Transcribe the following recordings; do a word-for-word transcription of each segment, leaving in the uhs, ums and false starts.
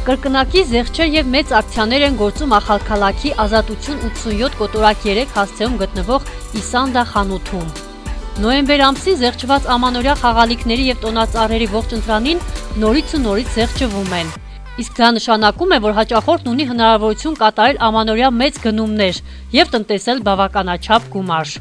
Կրկնակի զեղչեր և մեծ ակցիաներ են գործում Ախալքալաքի Ազատություն ութսունյոթ կոտորակ երեք հասցեում գտնվող Իսանդա խանութում։ Նոյեմբեր ամսի զեղչված ամանորյա խաղալիքների և տոնածառերի ողջ ընտրանին նորից ու նորից զեղչվում են։ Իսկ դա նշանակում է, որ հաճախորդն ունի հնարավորություն կատարել ամանորյա մեծ գնումներ և տնտեսել բավականաչափ գումար։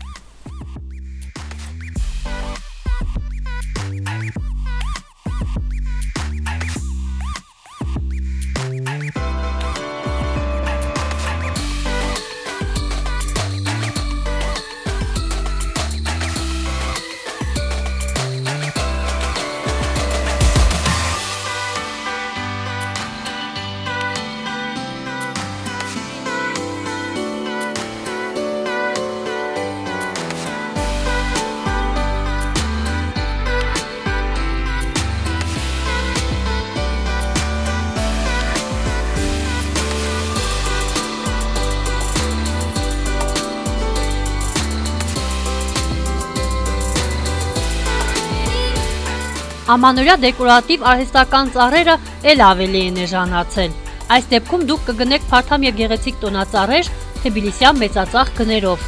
Ամանորյա դեկորատիվ արհեստական ծառերը էլ ավելի են էժանացել։ Այս դեպքում դուք կգնեք փարթամ և գեղեցիկ տոնածառեր թբիլիսյան մեծածախ գներով։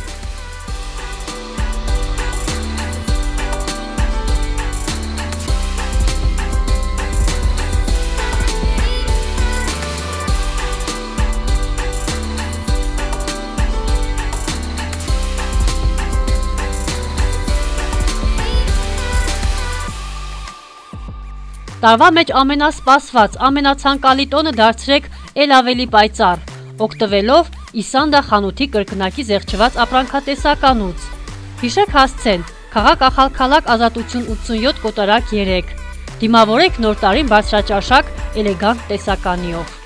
Տարվա մեջ ամենասպասված, ամենացանկալի տոնը դարձրեք էլ ավելի պայծառ, օգտվելով Իսանդա խանութի կրկնակի զեղչված ապրանքատեսականուց։ Հիշեք հասցեն, քաղաք Ախալքալակ Ազատություն ութսունյոթ կոտորակ երեք։ Դիմավորեք նոր տարին բարձրաճաշակ էլեգանտ տեսականիով։